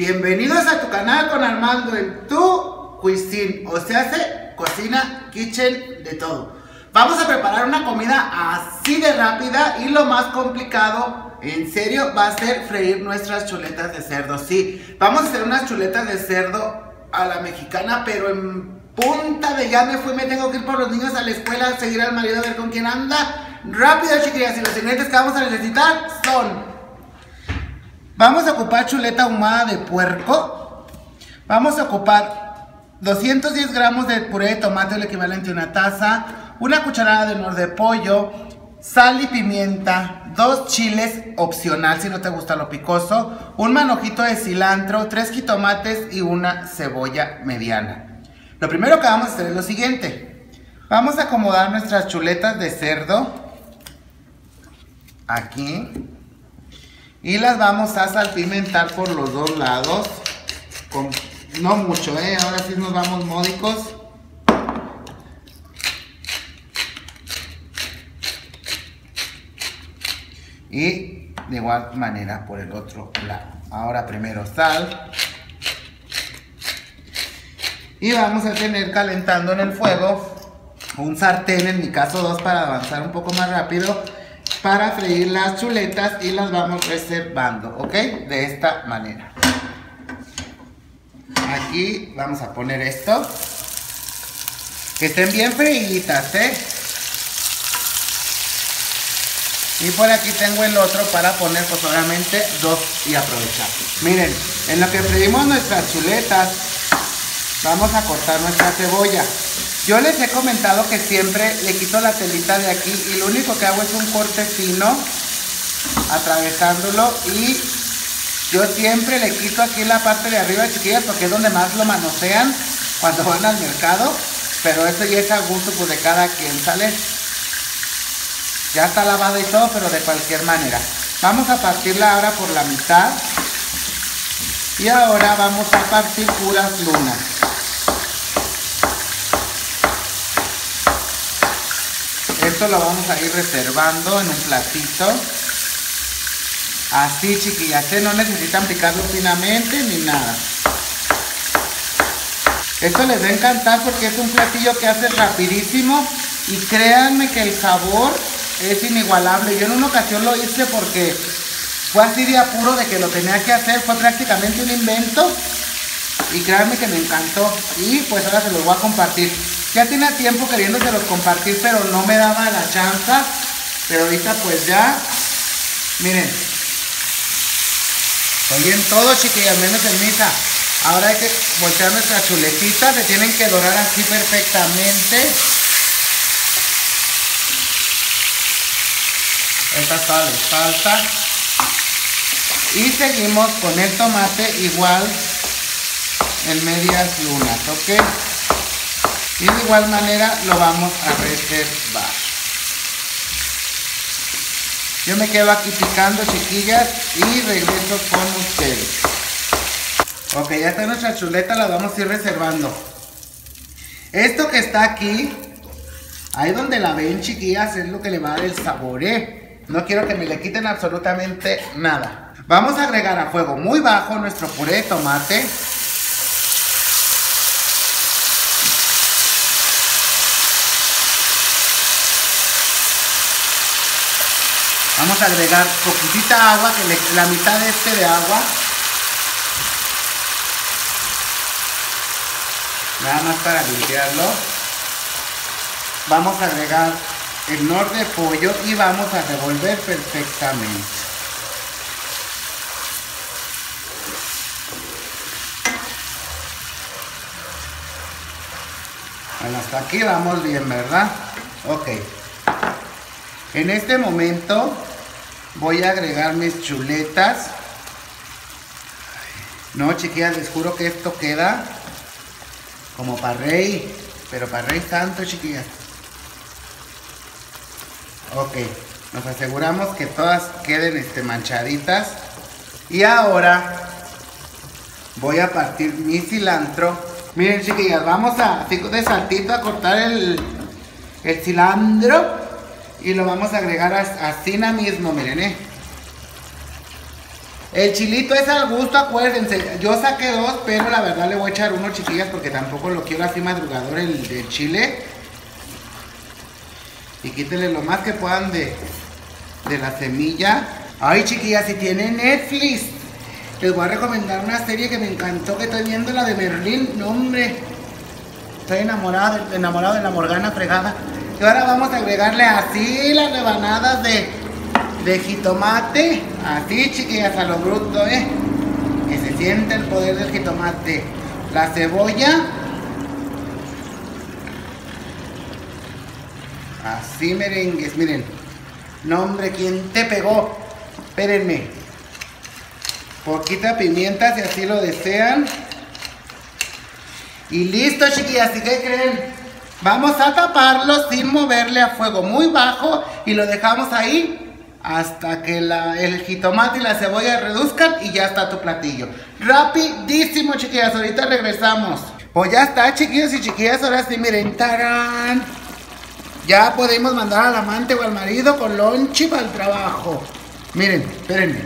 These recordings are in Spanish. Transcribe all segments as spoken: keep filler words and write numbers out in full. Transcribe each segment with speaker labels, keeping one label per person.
Speaker 1: Bienvenidos a tu canal con Armando en tu cuisine, o sea, hace cocina, kitchen, de todo. Vamos a preparar una comida así de rápida y lo más complicado, en serio, va a ser freír nuestras chuletas de cerdo. Sí, vamos a hacer unas chuletas de cerdo a la mexicana, pero en punta de ya me fui, me tengo que ir por los niños a la escuela a seguir al marido a ver con quién anda. Rápido, chiquillas, y los ingredientes que vamos a necesitar son: vamos a ocupar chuleta ahumada de puerco. Vamos a ocupar doscientos diez gramos de puré de tomate, el equivalente a una taza. Una cucharada de nor de pollo. Sal y pimienta. Dos chiles, opcional si no te gusta lo picoso. Un manojito de cilantro. Tres jitomates y una cebolla mediana. Lo primero que vamos a hacer es lo siguiente. Vamos a acomodar nuestras chuletas de cerdo aquí. Y las vamos a salpimentar por los dos lados. Con, no mucho, ¿eh? Ahora sí nos vamos módicos. Y de igual manera por el otro lado. Ahora primero sal. Y vamos a tener calentando en el fuego un sartén, en mi caso dos para avanzar un poco más rápido, para freír las chuletas, y las vamos reservando, ¿ok? De esta manera. Aquí vamos a poner esto. Que estén bien freíditas, ¿eh? Y por aquí tengo el otro para poner pues solamente dos y aprovechar. Miren, en lo que freímos nuestras chuletas, vamos a cortar nuestra cebolla. Yo les he comentado que siempre le quito la telita de aquí y lo único que hago es un corte fino, atravesándolo, y yo siempre le quito aquí la parte de arriba, chiquillas, porque es donde más lo manosean cuando van al mercado, pero eso ya es a gusto pues de cada quien, ¿sale? Ya está lavada y todo, pero de cualquier manera. Vamos a partirla ahora por la mitad y ahora vamos a partir puras lunas. Esto lo vamos a ir reservando en un platito. Así, chiquillas, ¿eh? No necesitan picarlo finamente ni nada. Esto les va a encantar porque es un platillo que hace rapidísimo. Y créanme que el sabor es inigualable. Yo en una ocasión lo hice porque fue así de apuro de que lo tenía que hacer. Fue prácticamente un invento. Y créanme que me encantó. Y pues ahora se los voy a compartir. Ya tenía tiempo queriéndoselos compartir, pero no me daba la chance. Pero ahorita pues ya. Miren. Estoy en todo, chiquillas, menos en misa. Ahora hay que voltear nuestras chuletitas. Se tienen que dorar así perfectamente. Esta todavía les falta. Y seguimos con el tomate igual en medias lunas, ¿ok? Y de igual manera lo vamos a reservar. Yo me quedo aquí picando, chiquillas, y regreso con ustedes. Ok, ya está nuestra chuleta, la vamos a ir reservando. Esto que está aquí, ahí donde la ven, chiquillas, es lo que le va a dar el sabor, ¿eh? No quiero que me le quiten absolutamente nada. Vamos a agregar a fuego muy bajo nuestro puré de tomate. Vamos a agregar poquitita agua, que le, la mitad de este de agua. Nada más para limpiarlo. Vamos a agregar el nor de pollo y vamos a revolver perfectamente. Bueno, hasta aquí vamos bien, ¿verdad? Ok. En este momento voy a agregar mis chuletas. No, chiquillas, les juro que esto queda como para rey, pero para rey tanto, chiquillas. Ok, nos aseguramos que todas queden este, manchaditas. Y ahora voy a partir mi cilantro. Miren, chiquillas, vamos a, así de saltito, a cortar el, el cilantro. Y lo vamos a agregar así mismo, miren, eh. El chilito es al gusto, acuérdense. Yo saqué dos, pero la verdad le voy a echar uno, chiquillas, porque tampoco lo quiero así madrugador el, el chile. Y quítenle lo más que puedan de, de la semilla. Ay, chiquillas, si tienen Netflix, les voy a recomendar una serie que me encantó, que estoy viendo, la de Merlín. No, hombre, estoy enamorado, enamorado de la Morgana fregada. Y ahora vamos a agregarle así las rebanadas de... de jitomate, así, chiquillas, a lo bruto, eh, que se siente el poder del jitomate. La cebolla, así, merengues, miren. No, hombre, ¿quién te pegó? Espérenme. Poquita pimienta, si así lo desean. Y listo, chiquillas, ¿y qué creen? Vamos a taparlo sin moverle a fuego muy bajo y lo dejamos ahí hasta que la, el jitomate y la cebolla reduzcan y ya está tu platillo. Rapidísimo, chiquillas, ahorita regresamos. Pues ya está, chiquillos y chiquillas, ahora sí, miren, tarán. Ya podemos mandar al amante o al marido con lonche para el trabajo. Miren, espérenme.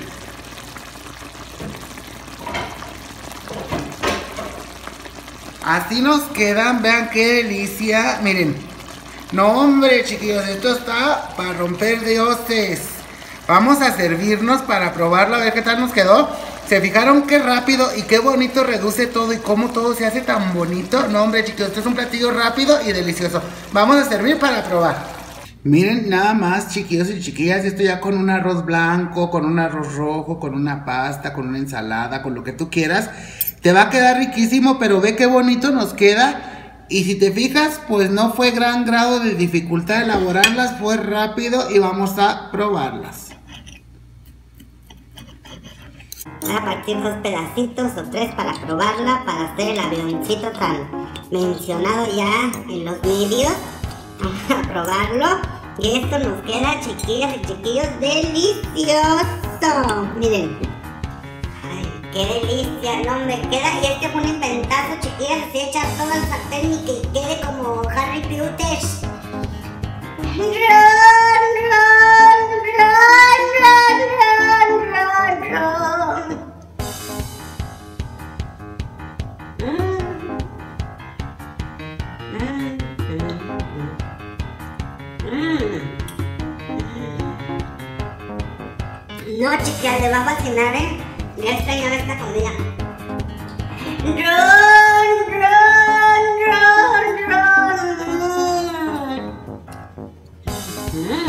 Speaker 1: Así nos quedan, vean qué delicia, miren. No, hombre, chiquillos, esto está para romper dioses. Vamos a servirnos para probarlo, a ver qué tal nos quedó. ¿Se fijaron qué rápido y qué bonito reduce todo y cómo todo se hace tan bonito? No, hombre, chicos, esto es un platillo rápido y delicioso. Vamos a servir para probar. Miren nada más, chiquillos y chiquillas, esto ya con un arroz blanco, con un arroz rojo, con una pasta, con una ensalada, con lo que tú quieras. Te va a quedar riquísimo, pero ve qué bonito nos queda. Y si te fijas, pues no fue gran grado de dificultad elaborarlas, fue rápido y vamos a probarlas.
Speaker 2: Voy a partir dos pedacitos o tres para probarla, para hacer el avioncito tan mencionado ya en los vídeos. Vamos a probarlo. Y esto nos queda, chiquillas y chiquillos, delicioso. Miren. Ay, qué delicia, no me queda. Y este fue un inventazo, chiquillas. Así echar todo el sartén y que quede como Harry Potter. Run, run, run, run, run, run, run. Mm. Mm. Mm. No, chicas, le va a fascinar, ¿eh? Ya extrañaba esta comida. Run, run, run, run. Mm.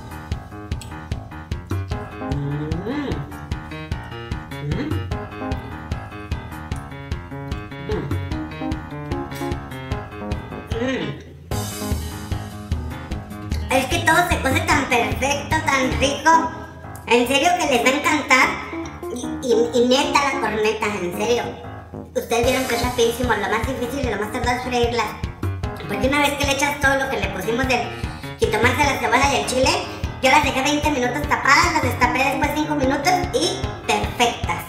Speaker 2: Es que todo se cose tan perfecto, tan rico. En serio que les va a encantar. Y, y, y neta la corneta, en serio. Ustedes vieron que es rapidísimo. Lo más difícil y lo más tardado es freírla. Porque una vez que le echas todo lo que le pusimos del jitomate, la cebolla y el chile, yo las dejé veinte minutos tapadas, las destapé después cinco minutos y perfectas.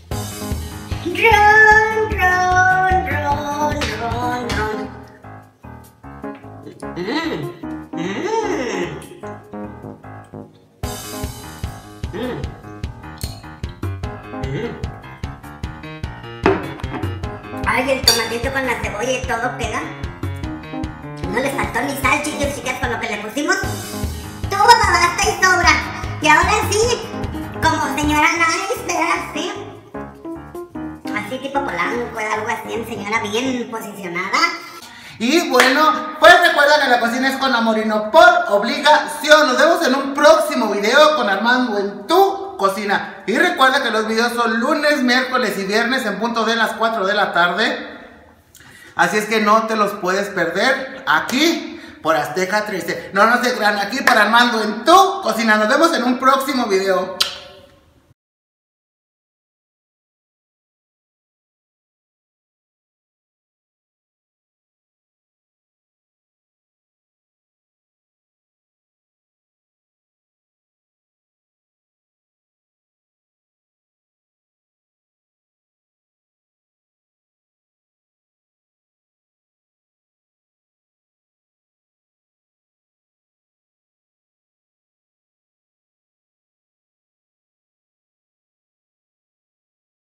Speaker 2: Run, run, run, run, run. Mmm. Mmm. Mmm. Mmm. Ay, el tomatito con la cebolla y todo pega. No les faltó ni sal, chicos, chicas, con lo que le pusimos. Todo basta y sobra. Y ahora sí, como señora Nice, ¿verdad? Sí. Así tipo Polanco, algo así, en señora bien posicionada.
Speaker 1: Y bueno, pues recuerda que la cocina es con amor y no por obligación. Nos vemos en un próximo video con Armando en tu cocina. Y recuerda que los videos son lunes, miércoles y viernes en punto de las cuatro de la tarde. Así es que no te los puedes perder aquí por Azteca trece. No, no se crean, aquí para Armando en tu cocina. Nos vemos en un próximo video.